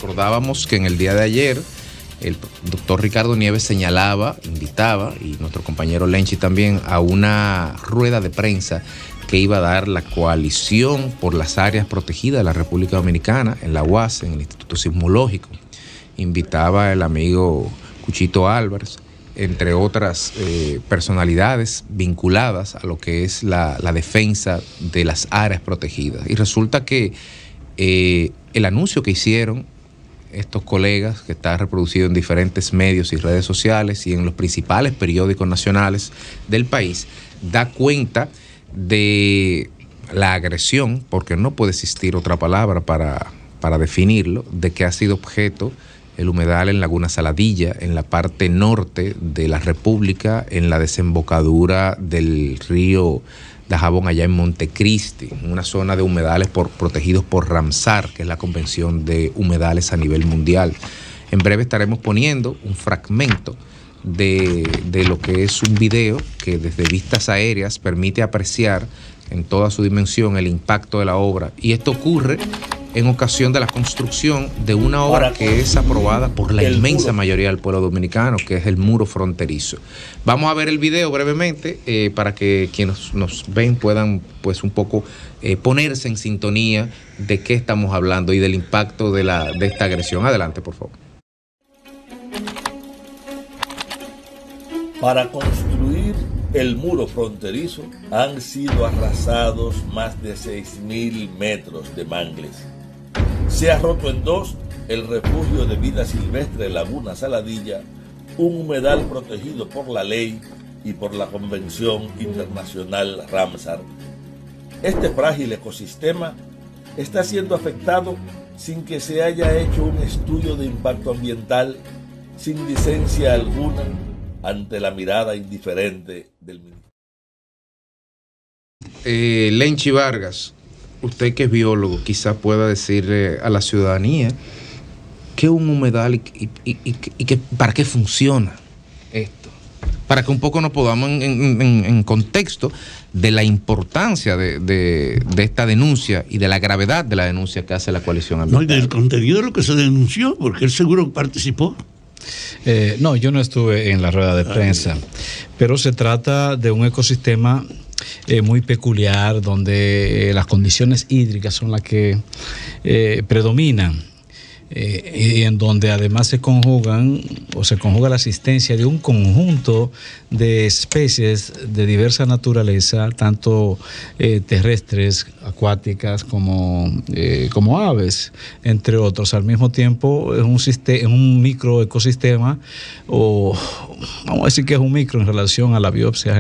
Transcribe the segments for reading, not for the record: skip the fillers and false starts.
recordábamos que en el día de ayer el doctor Ricardo Nieves señalaba, invitaba, y nuestro compañero Lenchi también, a una rueda de prensa que iba a dar la coalición por las áreas protegidas de la República Dominicana, en la UAS, en el Instituto Sismológico. Invitaba el amigo Cuchito Álvarez, entre otras personalidades vinculadas a lo que es la defensa de las áreas protegidas. Y resulta que el anuncio que hicieron estos colegas, que está reproducido en diferentes medios y redes sociales y en los principales periódicos nacionales del país, da cuenta de la agresión, porque no puede existir otra palabra para definirlo, de que ha sido objeto el humedal en Laguna Saladilla, en la parte norte de la República, en la desembocadura del río Dajabón, allá en Montecristi, una zona de humedales protegidos por Ramsar, que es la Convención de Humedales a nivel mundial. En breve estaremos poniendo un fragmento de lo que es un video que desde vistas aéreas permite apreciar en toda su dimensión el impacto de la obra. Y esto ocurre en ocasión de la construcción de una obra que es aprobada por la inmensa mayoría del pueblo dominicano, que es el muro fronterizo. Vamos a ver el video brevemente para que quienes nos ven puedan pues un poco ponerse en sintonía de qué estamos hablando y del impacto de esta agresión. Adelante, por favor. Para construir el muro fronterizo han sido arrasados más de 6.000 metros de mangles. Se ha roto en dos el refugio de vida silvestre Laguna Saladilla, un humedal protegido por la ley y por la Convención Internacional Ramsar. Este frágil ecosistema está siendo afectado sin que se haya hecho un estudio de impacto ambiental, sin licencia alguna, ante la mirada indiferente del ministro. Lenchi Vargas, usted que es biólogo, quizá pueda decirle a la ciudadanía qué es un humedal y que, para qué funciona esto, para que un poco nos podamos en contexto de la importancia de esta denuncia y de la gravedad de la denuncia que hace la coalición ambiental. No, y del contenido de lo que se denunció, porque él seguro participó. No, yo no estuve en la rueda de prensa, pero se trata de un ecosistema muy peculiar, donde las condiciones hídricas son las que predominan, y en donde además se conjuga la existencia de un conjunto de especies de diversa naturaleza, tanto terrestres, acuáticas como aves, entre otros. Al mismo tiempo es un microecosistema, o vamos a decir que es un micro en relación a la biosfera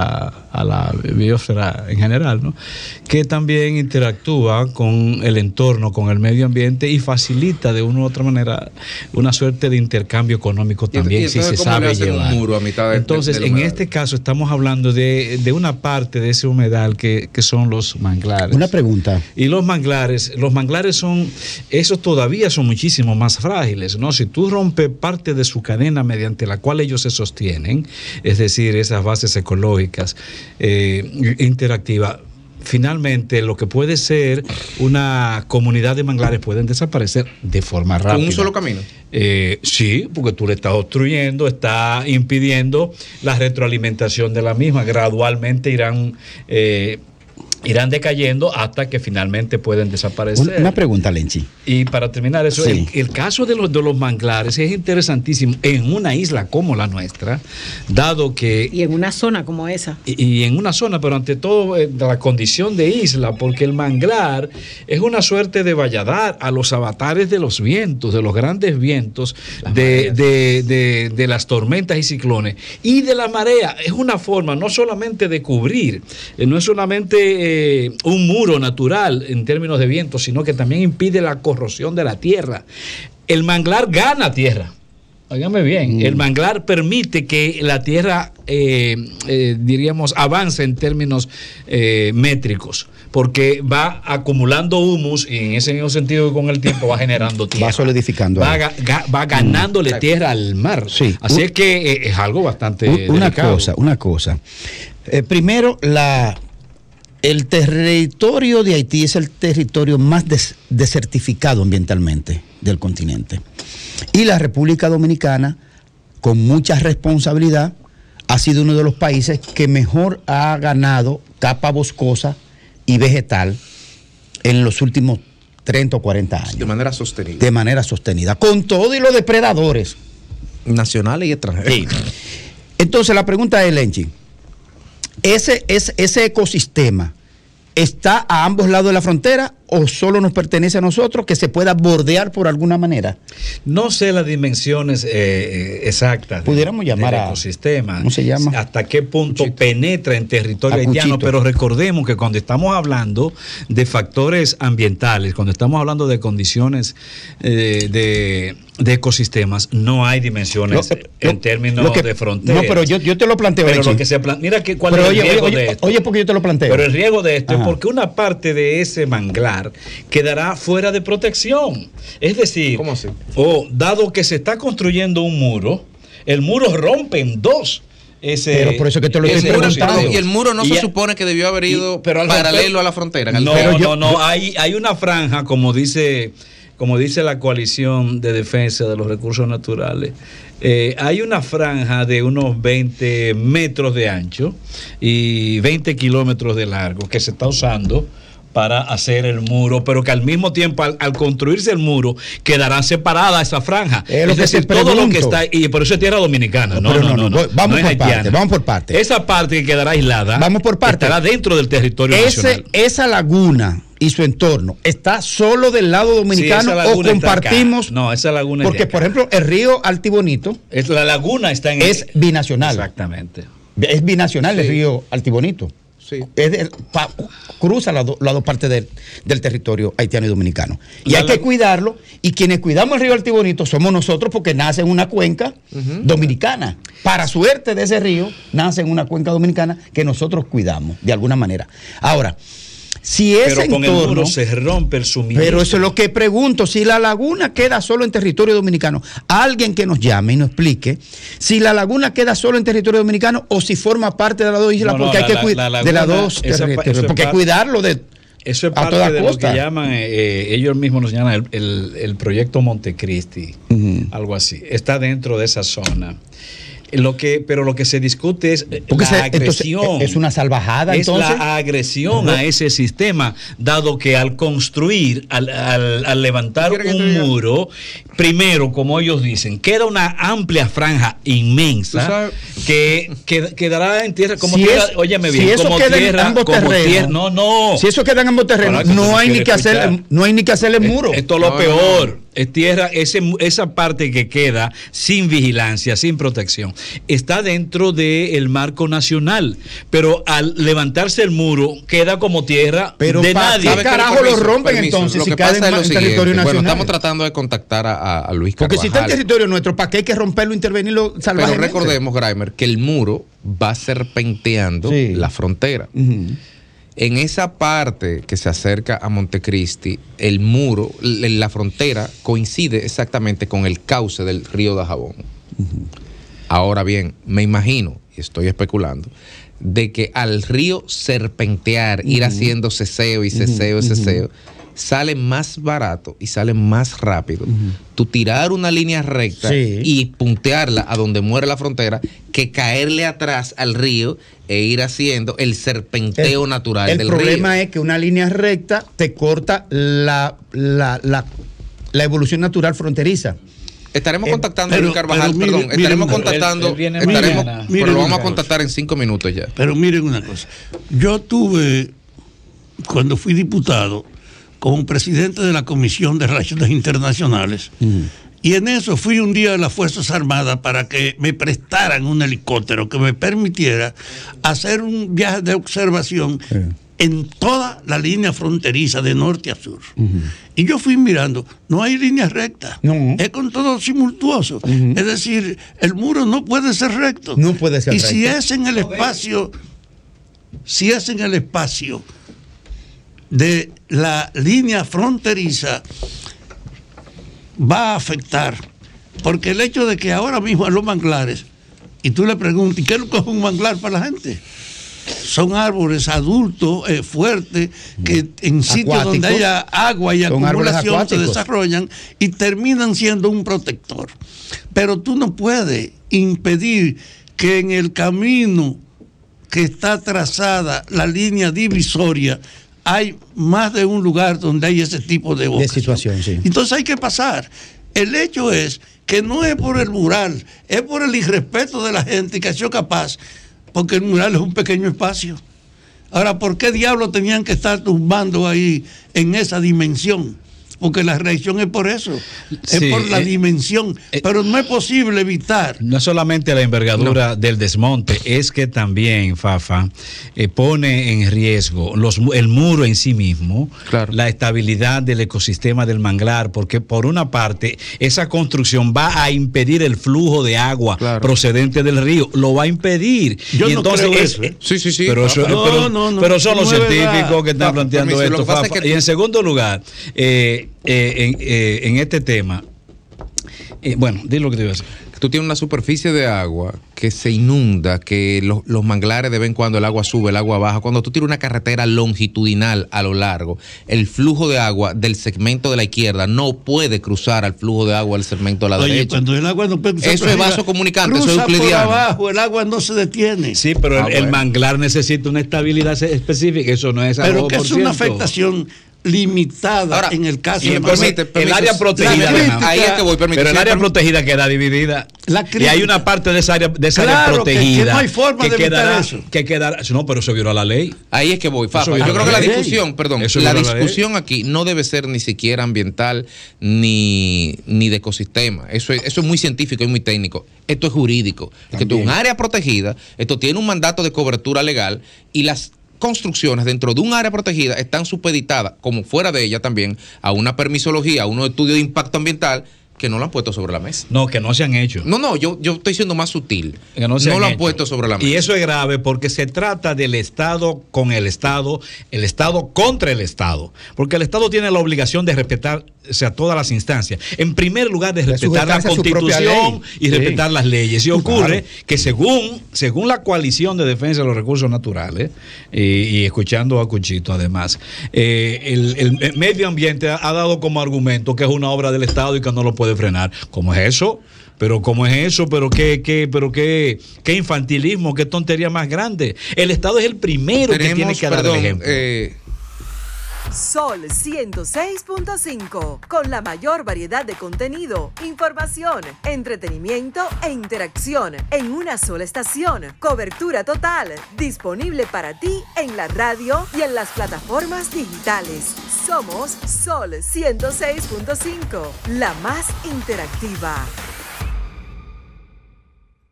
en general, ¿no? Que también interactúa con el entorno, con el medio ambiente, y facilita de una u otra manera una suerte de intercambio económico también, si se sabe llevar. Un muro a mitad entonces, en este caso estamos hablando de una parte de ese humedal que son los manglares. Una pregunta. Y los manglares esos todavía son muchísimo más frágiles, ¿no? Si tú rompes parte de su cadena mediante la cual ellos se sostienen, es decir, esas bases ecológicas interactivas, finalmente lo que puede ser una comunidad de manglares pueden desaparecer de forma rápida. ¿Con un solo camino? Sí, porque tú le estás obstruyendo, está impidiendo la retroalimentación de la misma. Gradualmente irán decayendo hasta que finalmente pueden desaparecer. Una pregunta, Lenchi. Y para terminar eso, sí. el caso de los manglares es interesantísimo en una isla como la nuestra, dado que... Y en una zona como esa. Y en una zona, pero ante todo la condición de isla, porque el manglar es una suerte de valladar a los avatares de los vientos, de los grandes vientos, de las tormentas y ciclones, y de la marea. Es una forma no solamente de cubrir, no es solamente un muro natural en términos de viento, sino que también impide la corrosión de la tierra. El manglar gana tierra. Óigame bien, el manglar permite que la tierra, diríamos, avance en términos métricos, porque va acumulando humus y en ese mismo sentido con el tiempo va generando tierra. Va solidificando. Va ganándole tierra al mar. Sí. Así es que es algo bastante una delicado. cosa. Primero, el territorio de Haití es el territorio más desertificado ambientalmente del continente. Y la República Dominicana, con mucha responsabilidad, ha sido uno de los países que mejor ha ganado capa boscosa y vegetal en los últimos 30 o 40 años. De manera sostenida. De manera sostenida. Con todo y los depredadores. Nacionales y extranjeros. Sí. Entonces la pregunta es, Lenchi, ¿ese ecosistema está a ambos lados de la frontera o solo nos pertenece a nosotros, que se pueda bordear por alguna manera? No sé las dimensiones exactas pudiéramos llamar del a ecosistema. ¿cómo se llama? Hasta qué punto Cuchito. penetra en territorio haitiano, pero recordemos que cuando estamos hablando de factores ambientales, cuando estamos hablando de condiciones de ecosistemas, no hay dimensiones en términos de frontera. No, pero yo te lo planteo. Pero Lenchi. lo que se mira que cuál pero es el riesgo de esto. Oye, porque yo te lo planteo. Pero el riesgo de esto Ajá. es porque una parte de ese manglar quedará fuera de protección. Es decir, ¿Cómo así? Dado que se está construyendo un muro, el muro rompe en dos. Pero por eso que te lo estoy muro, preguntando. y el muro no se supone que debió haber ido pero al paralelo romper- a la frontera. No, hay una franja, como dice la coalición de defensa de los recursos naturales. Hay una franja de unos 20 metros de ancho y 20 kilómetros de largo que se está usando para hacer el muro, pero que al mismo tiempo al construirse el muro quedará separada esa franja. Es lo Es que decir, te todo lo que pregunto. está, y por eso es tierra dominicana. No. Vamos es por haitiana. parte, vamos por parte. Esa parte que quedará aislada, Vamos por parte. estará dentro del territorio nacional. Esa laguna y su entorno, ¿está solo del lado dominicano Sí, esa o laguna está acá. compartimos? No, esa laguna es Porque, de acá. por ejemplo, el río Altibonito La laguna está en es binacional. Exactamente. Es binacional el Sí. río Altibonito. Sí. Cruza las dos partes del territorio haitiano y dominicano. Y La hay que lagu- cuidarlo. Y quienes cuidamos el río Altibonito somos nosotros, porque nace en una cuenca dominicana. Para suerte de ese río, nace en una cuenca dominicana que nosotros cuidamos de alguna manera. Ahora, si ese Pero con el entorno... muro se rompe el suministro. Pero eso es lo que pregunto, si la laguna queda solo en territorio dominicano, alguien que nos llame y nos explique si la laguna queda solo en territorio dominicano o si forma parte de las dos islas, No, porque hay que cuidar de las dos esa- territorios, eso es porque hay que parte- cuidarlo de Eso es a parte toda de costa. lo que llaman, ellos mismos nos llaman el proyecto Montecristi, algo así. Está dentro de esa zona. Pero lo que se discute es Porque la agresión. entonces, es una salvajada, Es entonces. la agresión a ese sistema, dado que al construir, al levantar ¿Quieres que te un diga? muro, primero, como ellos dicen, queda una amplia franja Tú inmensa sabes- que quedará en tierra como Si tierra, es- óyeme si bien, eso como queda en tierra, ambos como terrenos, tierra, no. Si eso queda en ambos terrenos, Caraca, tú no no hay ni quieres que hacer, escuchar. no hay ni que hacerle muro. Esto es lo No, peor. Es tierra, esa parte que queda sin vigilancia, sin protección, está dentro del marco nacional. Pero al levantarse el muro, queda como tierra Pero de ¿para nadie. qué ¿Sabe qué? carajo lo rompen entonces Lo si que cae pasa es lo en siguiente. territorio Bueno, nacional? estamos tratando de contactar a Luis Porque Carvajal. si está en territorio nuestro, ¿para qué hay que romperlo, intervenirlo Pero salvajemente? recordemos, Graimer, que el muro va serpenteando Sí. la frontera. Ujú. En esa parte que se acerca a Montecristi, el muro, la frontera, coincide exactamente con el cauce del río Dajabón. Ahora bien, me imagino, y estoy especulando, de que al río serpentear, ir haciendo ceseo y ceseo y ceseo, sale más barato y sale más rápido tú tirar una línea recta Sí. y puntearla a donde muere la frontera que caerle atrás al río e ir haciendo el serpenteo natural del El río. problema es que una línea recta te corta la evolución natural fronteriza. Estaremos contactando a pero- Luis Carvajal, pero perdón, miren, estaremos miren, contactando, él viene estaremos, mañana. pero lo vamos Miren a una contactar en 5 minutos ya. Pero miren una cosa. Yo tuve, cuando fui diputado, como presidente de la Comisión de Relaciones Internacionales, y en eso fui un día a las Fuerzas Armadas para que me prestaran un helicóptero que me permitiera hacer un viaje de observación en toda la línea fronteriza de norte a sur. Y yo fui mirando, no hay línea recta, No. es con todo simultuoso. Es decir, el muro no puede ser recto. No puede ser Y si recto. es en el espacio, si es en el espacio de la línea fronteriza, va a afectar, porque el hecho de que ahora mismo en los manglares, y tú le preguntas, ¿y qué es lo que es un manglar para la gente? son árboles adultos, fuertes, que en sitios donde haya agua y acumulación se desarrollan y terminan siendo un protector. Pero tú no puedes impedir que en el camino que está trazada la línea divisoria hay más de un lugar donde hay ese tipo de situación. Sí. Entonces hay que pasar. El hecho es que no es por el mural, es por el irrespeto de la gente que ha sido capaz, porque el mural es un pequeño espacio. Ahora, ¿por qué diablos tenían que estar tumbando ahí en esa dimensión? Porque la reacción es por eso, es por la dimensión, pero no es posible evitar. No es solamente la envergadura del desmonte, es que también, Fafa, pone en riesgo el muro en sí mismo, claro, la estabilidad del ecosistema del manglar, porque por una parte, esa construcción va a impedir el flujo de agua, claro, procedente del río, lo va a impedir. Yo y no entonces creo eso. Sí. Pero son los científicos que están planteando esto, Fafa. Y en segundo lugar, en este tema, bueno, di lo que te iba a decir. Tú tienes una superficie de agua que se inunda, que los manglares de vez en cuando el agua sube, el agua baja. Cuando tú tienes una carretera longitudinal a lo largo, el flujo de agua del segmento de la izquierda no puede cruzar al flujo de agua del segmento de la derecha. Cuando el agua no puede cruzar, eso es vaso comunicante, eso es euclidiano. Por abajo, el agua no se detiene. Sí, pero el manglar necesita una estabilidad específica, eso no es algo. Pero que es una afectación limitada. Ahora, en el caso de el área protegida, ahí es que voy, pero el área protegida queda dividida y hay una parte de esa área, área protegida que no hay forma de evitar eso. Que quedará, no, pero eso viola la ley. Ahí es que voy, Fafa. Yo creo que la discusión aquí no debe ser ni siquiera ambiental ni de ecosistema. Eso es muy científico y muy técnico. Esto es jurídico. Es que esto es un área protegida, esto tiene un mandato de cobertura legal y las construcciones dentro de un área protegida están supeditadas, como fuera de ella también, a una permisología, a unos estudios de impacto ambiental que no lo han puesto sobre la mesa. No, que no se han hecho. No, yo estoy siendo más sutil. Que no lo han puesto sobre la mesa. Y eso es grave porque se trata del Estado con el Estado contra el Estado. Porque el Estado tiene la obligación de respetar, o sea, todas las instancias. En primer lugar, de respetar la Constitución y respetar las leyes. Y ocurre que según la Coalición de Defensa de los Recursos Naturales, y escuchando a Cuchito además, el medio ambiente ha dado como argumento que es una obra del Estado y que no lo puede frenar. ¿Cómo es eso? Pero qué infantilismo, qué tontería más grande. El Estado es el primero que tiene que dar el ejemplo. Sol 106.5, con la mayor variedad de contenido, información, entretenimiento e interacción en una sola estación. Cobertura total, disponible para ti en la radio y en las plataformas digitales. Somos Sol 106.5, la más interactiva.